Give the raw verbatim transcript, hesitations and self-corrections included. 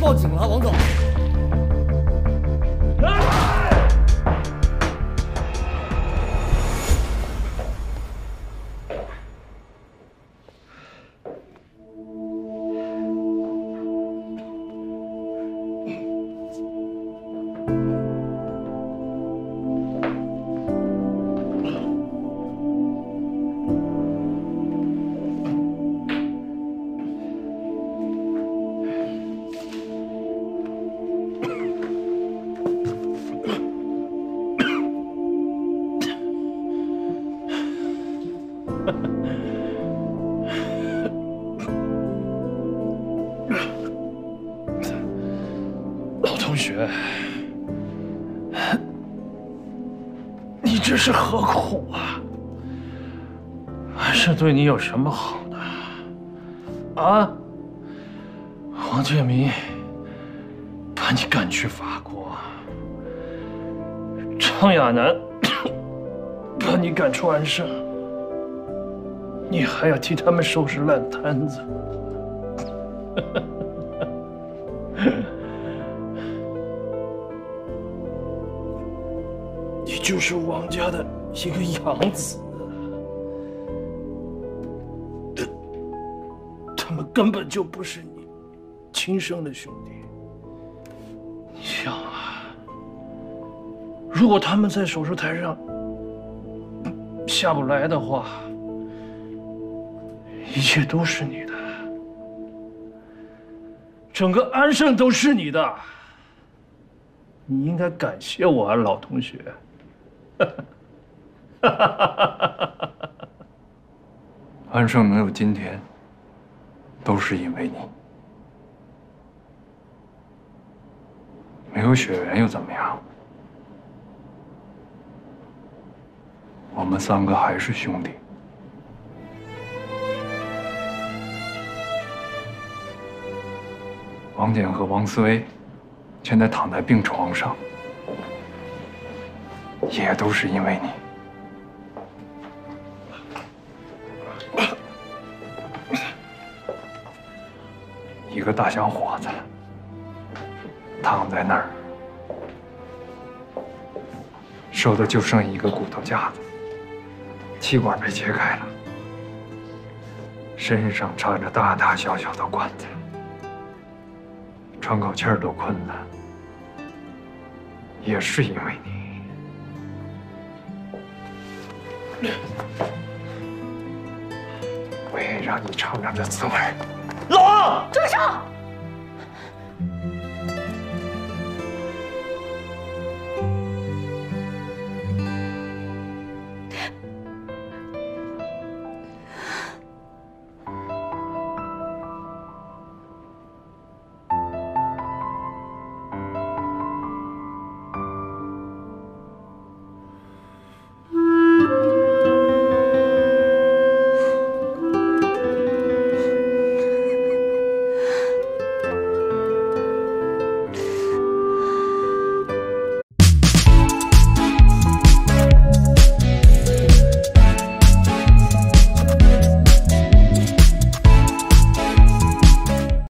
报警了，王总。 老同学，你这是何苦啊？安胜对你有什么好的？啊？王建民把你赶去法国，张亚楠把你赶出安胜，你还要替他们收拾烂摊子。你就是王家的一个养子，他们根本就不是你亲生的兄弟。你想啊，如果他们在手术台上下不来的话，一切都是你的，整个安胜都是你的。你应该感谢我啊，老同学。 安胜能有今天，都是因为你。没有血缘又怎么样？我们三个还是兄弟。王简和王思威现在躺在病床上，也都是因为你。一个大小伙子躺在那儿，瘦的就剩一个骨头架子，气管被切开了，身上插着大大小小的管子，喘口气儿都困难，也是因为你。我也让你尝尝这滋味。 老王， 住手！